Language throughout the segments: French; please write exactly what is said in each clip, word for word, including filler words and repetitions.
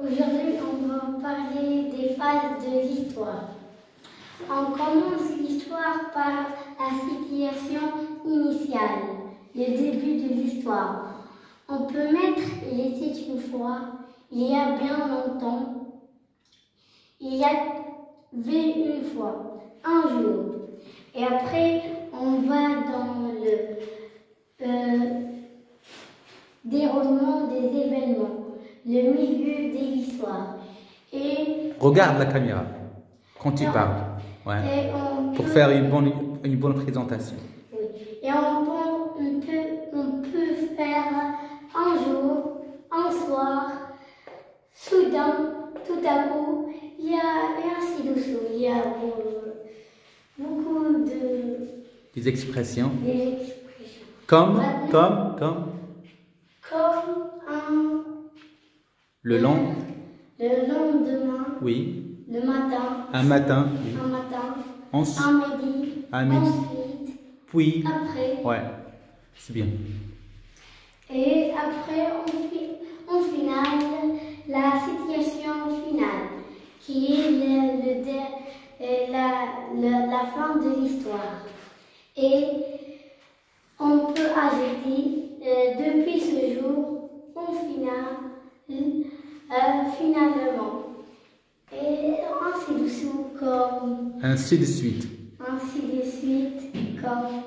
Aujourd'hui, on va parler des phases de l'histoire. On commence l'histoire par la situation initiale, le début de l'histoire. On peut mettre « il était une fois », il y a bien longtemps, il y avait une fois, un jour. Et après, on va dans le euh, déroulement des événements, le milieu de l'histoire. Et regarde la caméra quand tu et parles, ouais. et on Pour peut, faire une bonne, une bonne présentation. oui. Et on, peut, on, peut, on peut faire un jour, un soir, soudain, tout à coup, il y a, et ainsi dessous. Il y a beaucoup de Des expressions. des expressions. Comme, Maintenant, comme, comme. Comme un, Le long, le lendemain, oui. le matin, Un matin, oui. un matin, Ensuite, un midi, un midi. ensuite, puis, après. ouais, c'est bien. Et après, on, fi on finale la situation finale, qui est le, le dé, euh, la, le, la fin de l'histoire. Et on peut ajouter, euh, depuis ce jour, on finale, euh, finalement. Et ainsi de suite, comme, Ainsi de suite. ainsi de suite, comme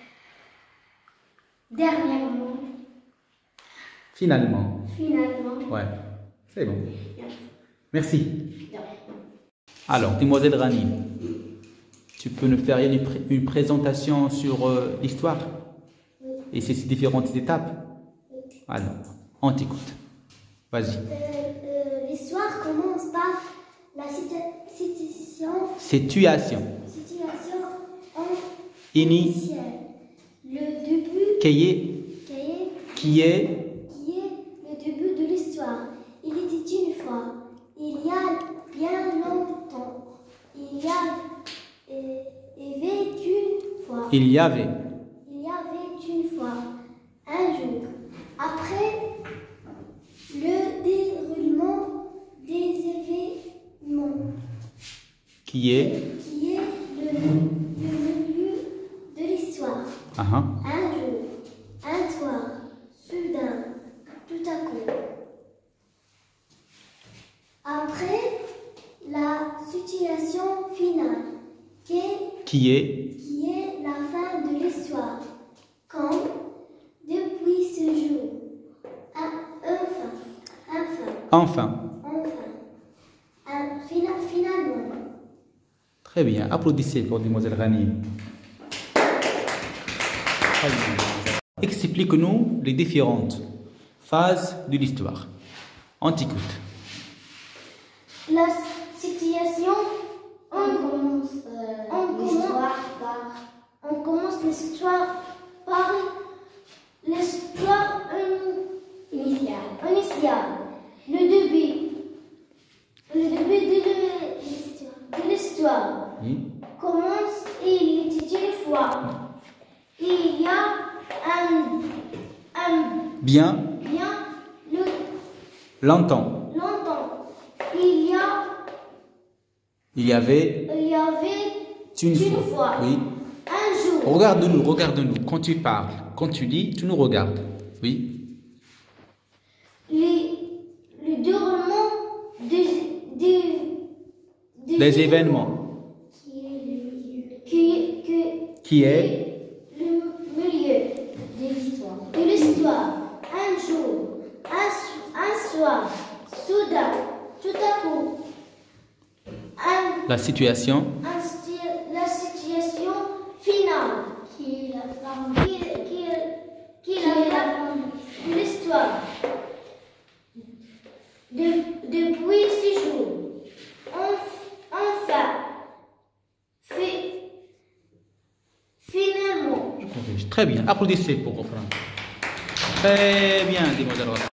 dernièrement. Finalement. Finalement. Ouais, c'est bon. Merci. Non. Alors, demoiselle Rani, tu peux nous faire une, pré une présentation sur euh, l'histoire et ses différentes étapes? Alors, on t'écoute. Vas-y. Euh, euh, L'histoire commence par la situation, Situation. situation Ini, initiale. Le début qui est, qui est, qui est, qui est le début de l'histoire. Il était une fois, il y a bien longtemps, il y a euh, il y avait une fois, il y avait, il y avait une fois, un jour. Après le déroulement des événements, qui est, qui est le, le milieu de l'histoire. uh -huh. Un jour, un soir, soudain, tout à coup. Après la situation finale, qui est, qui est, qui est la fin de l'histoire. Quand, depuis ce jour, un, enfin, enfin, enfin. enfin, un, fina, finalement. Très bien. Applaudissez pour demoiselle Rani. Très bien. Explique-nous les différentes phases de l'histoire. On t'écoute. La situation, on commence euh, on l'histoire par, on commence l'histoire par l'histoire initiale. Initiale. Le début. Le début de l'histoire. De l'histoire Oui. commence et il était une fois. Il y a un, un Bien, bien le longtemps. longtemps. Il y a Il y avait Il y avait une, une fois. fois, Oui. un jour, Regarde-nous, regarde-nous. Quand tu parles, quand tu dis, tu nous regardes. Oui. les, le déroulement des, des, des Les événements. qui est le milieu, qui, que- Qui est, le milieu de l'histoire. De l'histoire, un jour, un, so- un soir, soudain, tout à coup, un, la situation, un sti- la situation finale, qui est la fin, qui, est- qui, est- qui est la fin de l'histoire. De, depuis six jours, on- enfin, fi- finalement. Très bien. Applaudissez pour Franck. Très bien, demoiselle Rani.